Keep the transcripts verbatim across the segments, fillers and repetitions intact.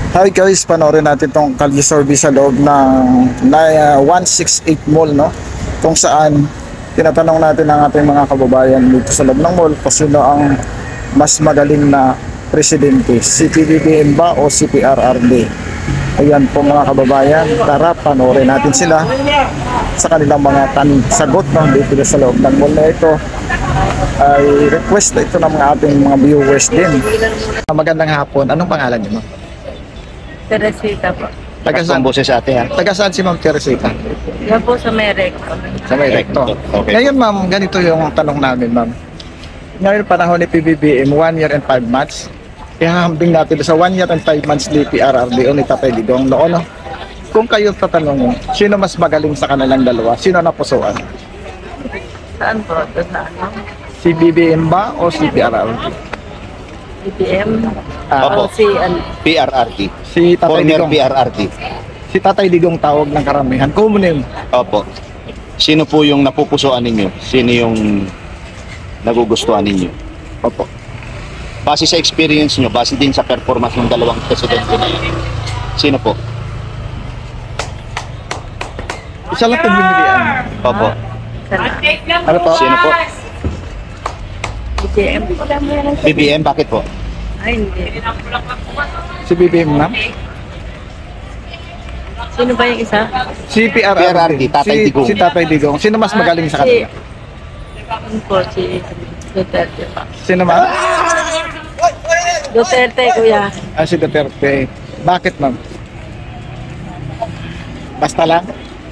Hi guys, panoorin natin tong kalye service sa loob ng na, uh, one sixty-eight Mall, no? Kung saan tinatanong natin ang ating mga kababayan dito sa loob ng mall kung sino ang mas magaling na presidente, si P B B M ba o si P R R D. Ayan po mga kababayan, tara panoorin natin sila sa kanilang mga tan sagot, no? Dito sa loob ng mall na ito ay request ito ng mga ating mga viewers din. Magandang hapon, anong pangalan niyo? Teresita po. Taga saan? Boses sa ate ha? Taga saan si Ma'am Teresita? Yan po sa Merek. Sa may recto. Okay. Ngayon ma'am, ganito yung tanong namin ma'am. Ngayon panahon ni P B B M, one year and five months. Ihahambing natin sa one year and five months ni P R R D o ni Tatay Digong noon. No? Kung kayo tatanungin, sino mas magaling sa kanilang dalawa? Sino napusuan? Saan po? Ito sa ano? Si B B M ba o si P R R D? B B M? Ah, O Opo. si ano? P R R T. Si Tatay Former Digong. P R R T. Si Tatay Digong tawag ng karamihan. Kumunin. Opo. Sino po yung napupusuan ninyo? Sino yung nagugustuhan ninyo? Opo. Base sa experience nyo, base din sa performance ng dalawang presidente na yun. Sino po? Isa lang pagmimilian. Opo. Saan? Ano po? Sino po? B B M? B B M, bakit po? Ay, hindi. Si B B M ma'am? Sino ba yung isa? Si P R R D. P R R D, Tatay si, Digong. Si Tatay Digong. Sino mas magaling sa kanila? Ano po? Si Duterte pa. Sino ma'am? Duterte, kuya. Ah, si Duterte. Bakit ma'am? Basta lang?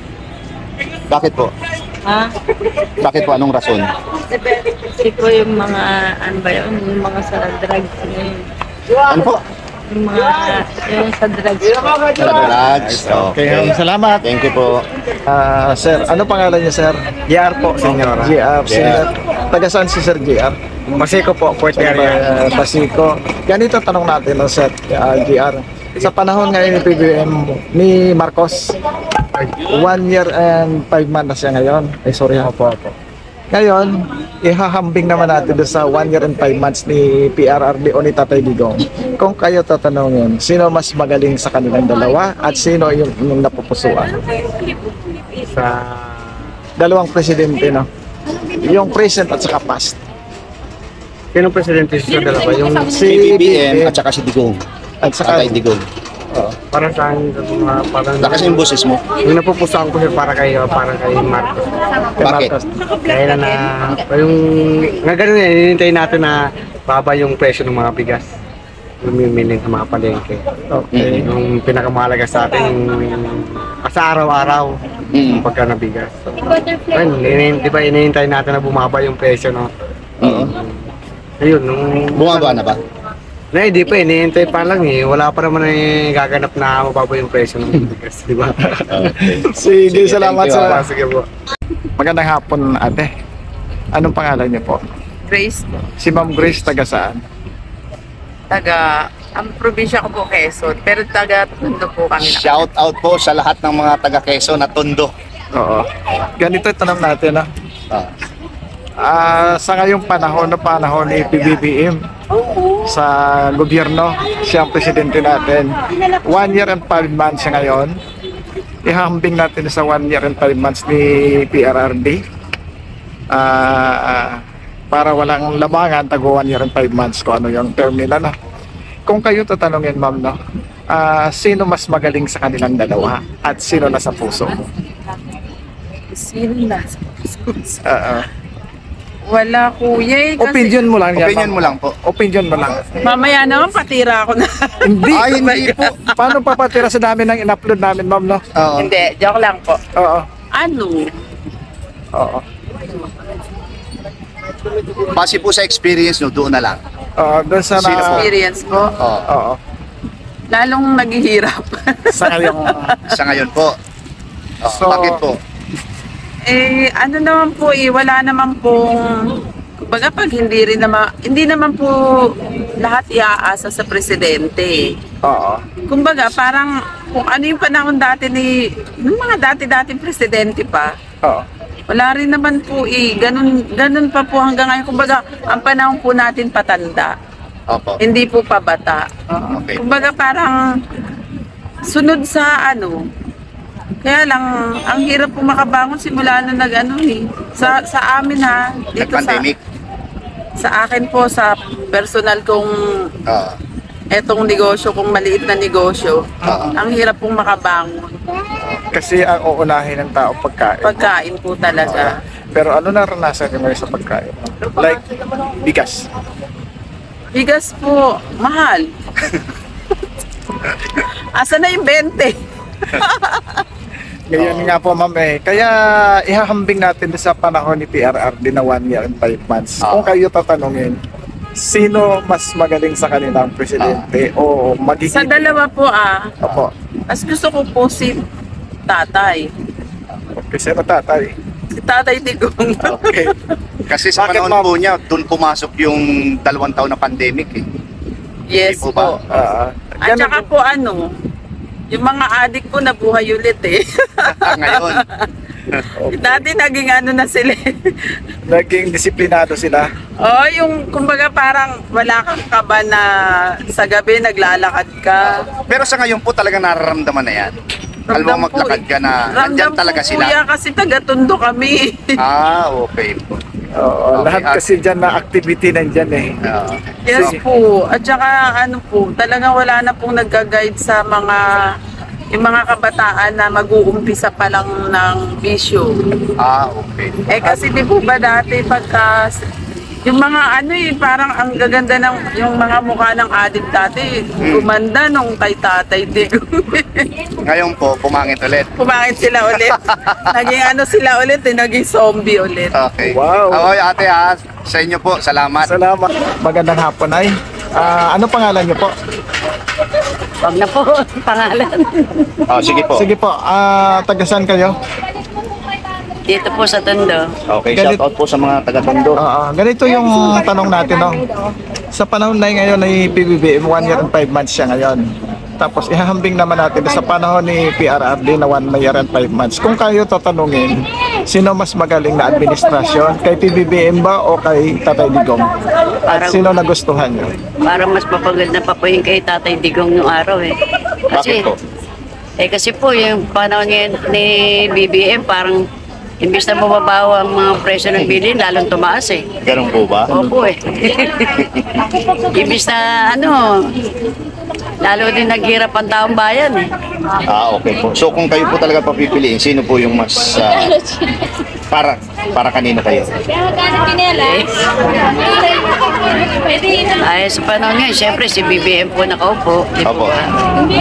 Bakit po? Ha? Bakit po? Anong rason? Kasi po yung mga, ano ba yun? Yung mga sa drugs. Yung, Ano po? yung mga, yung sa drugs. Sa drugs. Okay, um, salamat. Thank you po. Ah, sir, ano pangalan niyo, sir? G R po, senyora. G R. Sir. Taga saan si Sir G R? Pasiko po, Port Area. Uh, Pasico. Ganito tanong natin, no, sir, uh, G R. Sa panahon ngayon ni P B M ni Marcos, one year and five months na siya ngayon. Eh, sorry ha. Opo, opo. Ngayon, ihahambing naman natin doon sa one year and five months ni P R R D o ni Tatay Digong. Kung kayo tatanungin, sino mas magaling sa kanilang dalawa at sino yung, yung napupusuan? Sa... Dalawang presidente, no? Yung present at saka past. Sinong presidente sa dalawa? Yung... P B B M at saka si Digong. At saka, Tatay Digong. Oo. Para sa mga... Parang... Lakas yung boses mo. Yung napupusuan ko siya para kay, para kay Marcos. kay Bakit? Marcos. Kaya na na... Yung... Nga ganun eh, hinintay natin na baba yung presyo ng mga bigas. Lumimiling sa mga palengke. Okay. Yung pinakamahalaga sa atin, yung... Sa araw-araw, Mm. yung pagka na bigas. So, ayun, ini- di ba inihintay natin na bumaba yung presyo, no? Oo. Ayun, nung... Bumaba na ba? Na, hindi pa, inihintay pa lang eh. Wala pa naman eh gaganap na mababa yung presyo ng bigas, di ba? Okay. Sige, Sige, salamat thank you, sa... ah. Sige po. Magandang hapon, ate. Anong pangalan niyo po? Grace po. Si Ma'am Grace, taga saan? Taga, ang probinsya ko po Quezon, pero taga Tondo po kami na. Shout out po sa lahat ng mga taga Quezon na Tondo. Oo. Ganito yung tanong natin, no? Ah. Ah, sa ngayong panahon na panahon ni P B B M sa gobyerno, siya ang presidente natin. One year and five months siya ngayon. Ihahambing natin sa one year and five months ni P R R D. Ah, para walang labangan, tago one year and five months kung ano yung term nila, no? Kung kayo tatanungin, ma'am, no? Ah, sino mas magaling sa kanilang dalawa at sino nasa puso mo? Sino na? Ah, ah. Wala kuya eh. Kasi Opinion mo lang yan, Opinion ma'am. mo lang po. Opinion mo lang. mamaya naman patira ako na. Hindi. Ay, hindi po. Paano papatira sa dami ng in-upload namin, ma'am, no? Oo. Hindi, joke lang po. Oo. Ano? Oo. Base po sa experience nyo, doon na lang. Oo, doon sa Sino po? na... Experience ko, Oo. Oo. lalong naghihirap. Sa ngayong... Sa ngayon po. Oo. So- Bakit po? eh, ano naman po eh, wala naman pong, kumbaga pag hindi rin naman, hindi naman po lahat iaasa sa presidente. Oo. Kumbaga parang kung ano yung panahon dati ni, ng mga dati-dating presidente pa, Oo. wala rin naman po eh, ganun, ganun pa po hanggang ngayon. Kumbaga, ang panahon po natin patanda. Opo. Hindi po pabata. Okay. Kumbaga parang sunod sa ano, kaya lang, ang hirap po makabangon simula na nag ano eh. Sa, sa amin ha, dito sa, Nag-pandemic. sa akin po, sa personal kong Ah, etong negosyo, kung maliit na negosyo, Ah. ang hirap pong makabangon. Kasi ang uunahin ng tao pagkain. Pagkain po talaga. Pero ano naranasan niyo ngayon sa pagkain? Like, bigas. Bigas po, mahal. Asa na yung bente? Ngayon nga po, ma'am eh. Kaya ihahambing natin sa panahon ni P R R D na one year and five months. Ah. Kung kayo tatanungin, sino mas magaling sa kanilang presidente o magiging... Sa dalawa po ah, Opo. mas gusto ko po si tatay. Kasi ano tatay? Si tatay Digong. Okay. kasi sa Bakit, panahon ma'am? po niya, doon pumasok yung dalawang taon na pandemic eh. Yes Hindi po ba? po. Ah, At ganun saka po ano, yung mga adik po nabuhay ulit eh. Ngayon, Dati naging ano na sila eh. naging disiplinado sila. Oh, yung kumbaga parang wala kang kaba na sa gabi naglalakad ka. pero sa ngayon po talaga nararamdaman na yan. Alam Ramdam mo maglakad po ka na, eh. nandyan Ramdam talaga po, sila. Kuya, kasi taga-Tondo kami. Ah, okay po. Oo, Okay, lahat at- kasi dyan na activity nandyan eh. Ah, Yes Sige. po. At saka ano po, talagang wala na pong nagga-guide sa mga yung mga kabataan na mag-uumpisa pa lang ng bisyo. ah, okay. Eh kasi di po ba dati pagka yung mga ano eh, parang ang gaganda ng yung mga mukha ng adik dati, gumanda nung kay Tatay Digong. Ngayon po, pumangit ulit. Pumangit sila ulit. Naging ano sila ulit, eh, naging zombie ulit. Okay. Wow. Okay, ate ha, sa inyo po, salamat. Salamat. Magandang hapon ay. Ah, ano pangalan niyo po? Wag na po, pangalan. Oh, sige po. Sige po, ah, taga saan kayo? Dito po sa Tondo. Okay, Galit- shout out po sa mga taga-Tondo. Oo, ganito yung tanong natin, no? Sa panahon na ngayon ay P B B M, one year and five months siya ngayon. Tapos ihahambing naman natin sa panahon ni P R R D na one year and five months. Kung kayo tatanungin, sino mas magaling na administrasyon? Kay P B B M ba o kay Tatay Digong? At sino nagustuhan nyo? Para mas mapaganda pa po yung kay Tatay Digong yung araw eh. Kasi, Bakit po? eh kasi po yung panahon ngayon ni B B M parang imbis na bumaba ang mga presyo ng bilhin, lalong tumaas eh. Ganun po ba? Opo eh. Imbis na ano, lalo din naghirap ang taong bayan eh. Ah, okay po. So kung kayo po talaga papipiliin, sino po yung mas ah, para para kanino kayo? Ay, sa panahon ngayon, siyempre si B B M po nakaupo. Di Opo. po ba?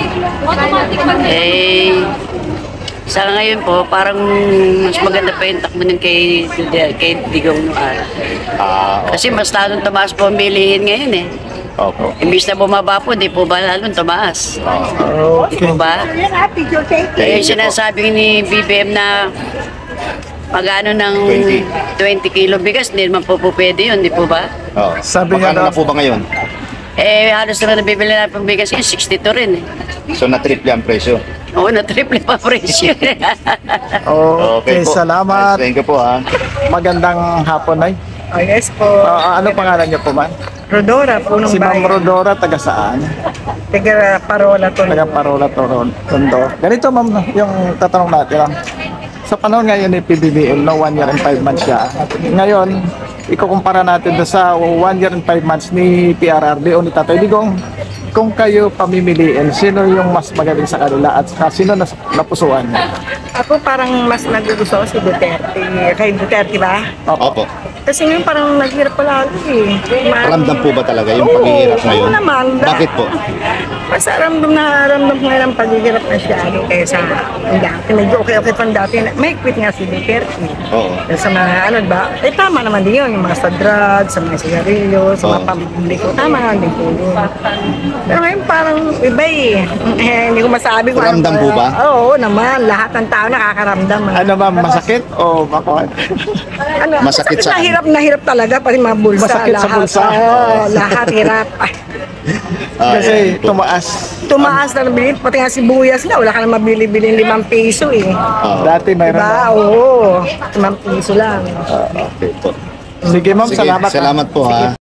Eh, sa ngayon po, parang mas maganda pa yung takbo ng kay, kay Digong noong araw. Ah, Kasi mas lalong tumaas po ang bilihin ngayon eh. opo. Imbis na bumaba po, di po ba lalong tumaas? Di Okay. po ba? Eh, Thank you po. sinasabi ni B B M na magano ng twenty. twenty kilo bigas, hindi naman po po pwede yun, di po ba? Oh. Sabi nga Magkano na daw- po ba ngayon? Eh, halos naman nabibili na pang bigas yun, sixty-two rin eh. So na-triple ang presyo. Oo, na-triple pa presyo. Okay, po. salamat. Thank you po ha. Magandang hapon ay. Oh, yes po. Ah, ano pangalan niyo po, ma'am? Rodora, punong Si Ma'am bayan. Rodora, taga saan? Taga Parola to. Taga Parola, Toron- Tondo. Ganito, ma'am, yung tatanong natin. ah. Sa panahon ngayon ni P B B M, no, one year and five months siya. Ngayon, ikukumpara natin doon sa one year and five months ni P R R D o ni Tatay Digong. Kung kayo pamimiliin, sino yung mas magaling sa kanila at saka sino nas napusuan niya? Ako parang mas nagugusto ko si Duterte. Kay Duterte ba? Opo. Kasi ngayon parang naghirap pala ako eh. Ma- Ramdam po ba talaga yung Oo, paghihirap ngayon? oo naman. Da- Bakit po? Basta ramdam na ramdam ko ngayon ang paghihirap na siya. Ano, kaysa ang dati. Medyo okay-okay pang dati. May quit nga si Duterte. Oo. Sa mga ano ba? Eh tama naman din yun. Yung mga sa drugs, sa mga sigarilyo, sa mga Oo. pampubliko. Tama naman din po yun. Pero ngayon parang iba eh. Eh, hindi ko masabi kung Ramdam ano po ba? Oo naman. Lahat ng tao nakakaramdam. Ano ba, masakit o bakit? Ano, Masakit saan? Nahirap na hirap talaga pati mga bulsa. Masakit sa lahat. bulsa? Oo, lahat hirap. Ay, Ah, Kasi yan po. tumaas. tumaas na nabili. Pati nga sibuyas nga. Wala ka na mabili-bili limang piso eh. Oo. Dati mayroon Diba? na. Oo. Limang piso lang. Ah, okay po. Sige, ma'am, Sige, salamat. ah. salamat po ha.